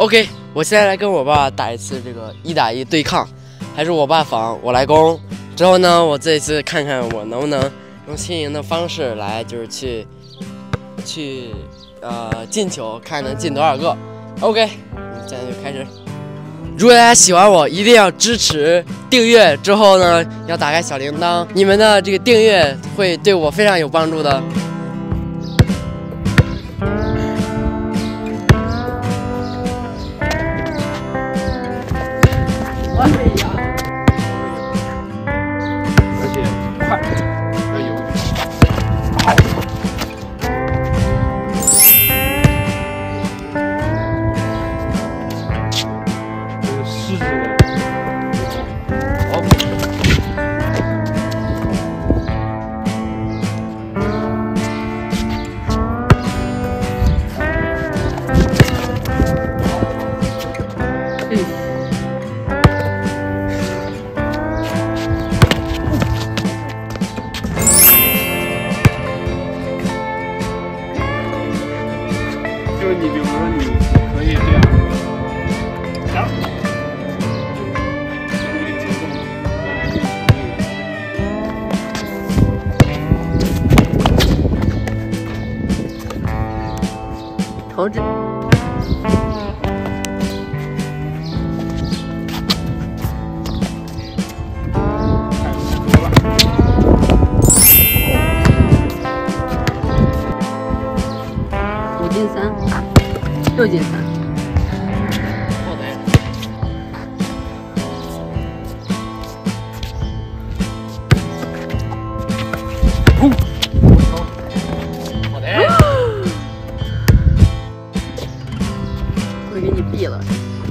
OK， 我现在来跟我爸打一次这个1打1对抗，还是我爸防，我来攻。之后呢，我这一次看看我能不能用新颖的方式来，就是去进球，看能进多少个。OK， 现在就开始。如果大家喜欢我，一定要支持订阅，之后呢要打开小铃铛，你们的这个订阅会对我非常有帮助的。哎呀！ 而且快，要犹豫。狮子的。就是你，比如说你可以这样，然后这个节奏来运行投掷。 5进3，6进3。会给你毙了。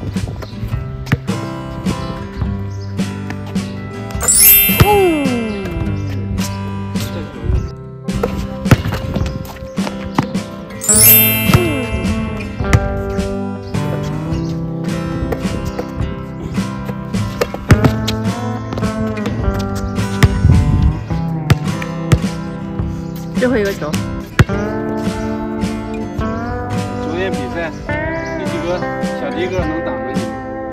最后一个球。 昨天比赛，第几个小迪哥能挡着你？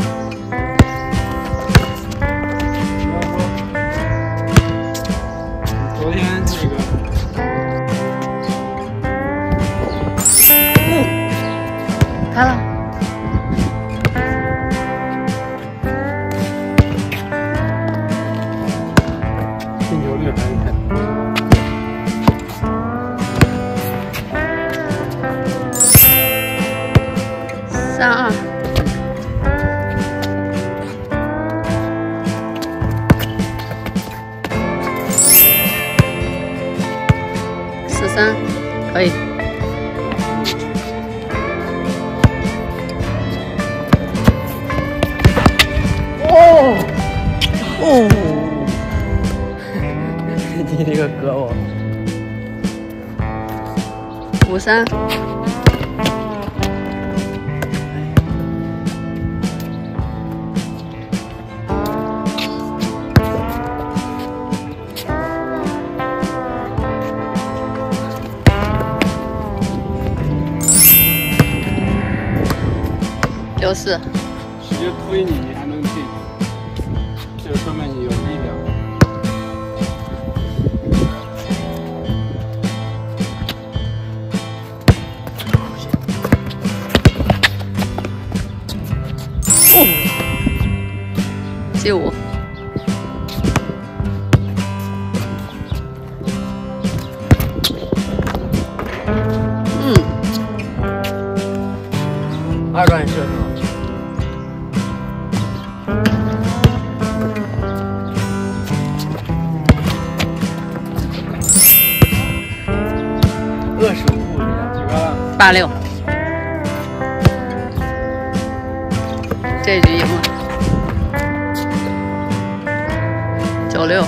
不要说，昨天那个， 开了。 进球率还是太低。 3-2。4-3，可以。 你这个胳膊。 5-3。6-4。 直接推你，你还能进，这说明你有力量。 7-5。 2段射程。25步这样， 几个了 8-6。这局赢了。9-6。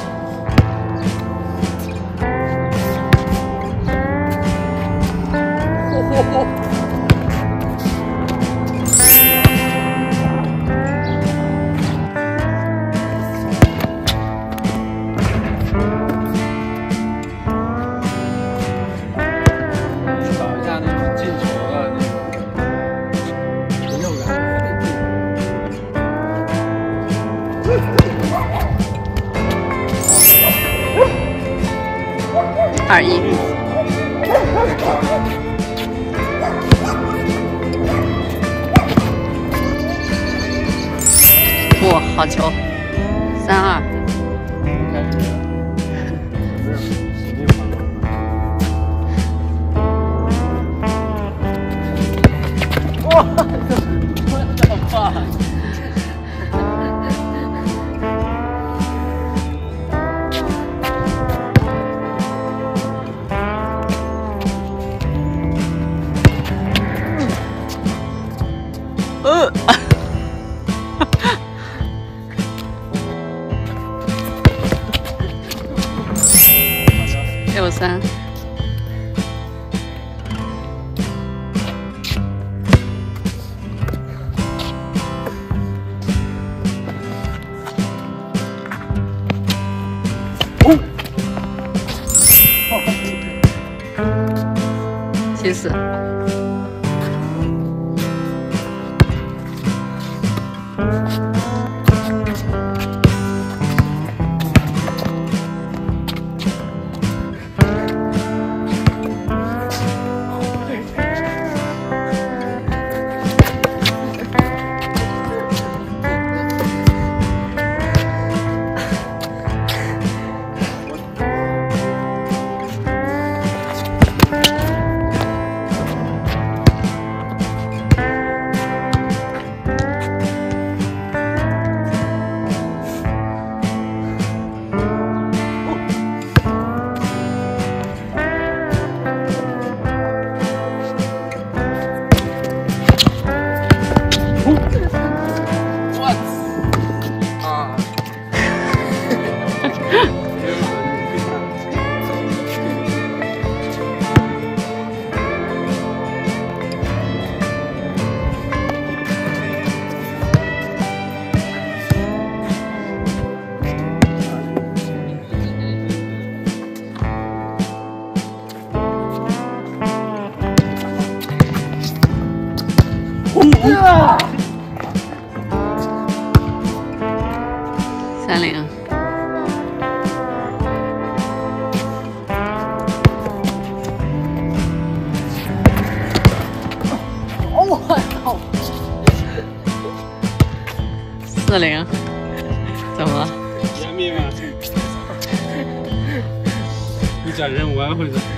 找一下那种进球的那种成就感。 2-1。哇，好球！3-2。 哇，这么棒！ 6-3。7-4。3-0。 我操 ！4-0。怎么了？ 严密吗？你这人玩会子。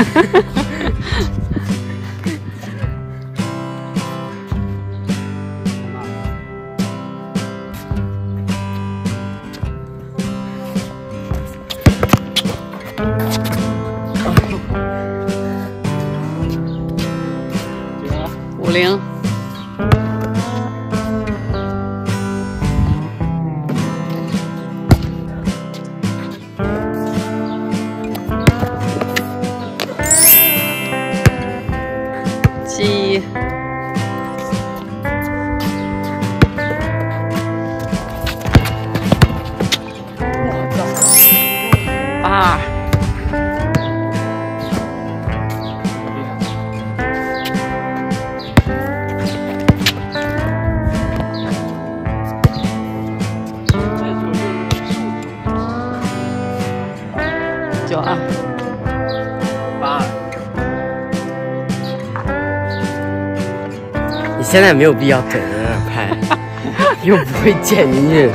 5-0。7-1。8-2。9-2。 8-2。你现在没有必要等着那儿拍，又不会剪进去。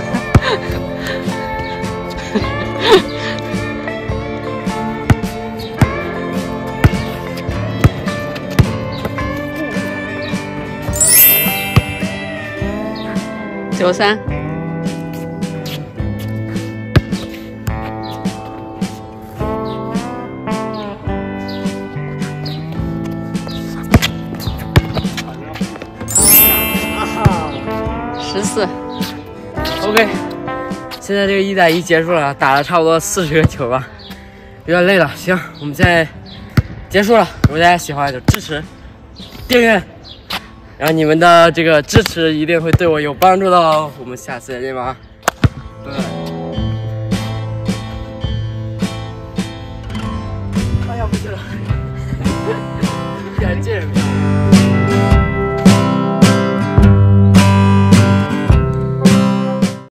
9-3。14。 OK， 现在这个1打1结束了，打了差不多40个球吧，有点累了。行，我们现在结束了。如果大家喜欢就支持、订阅，然后你们的这个支持一定会对我有帮助的哦。我们下次再见吧。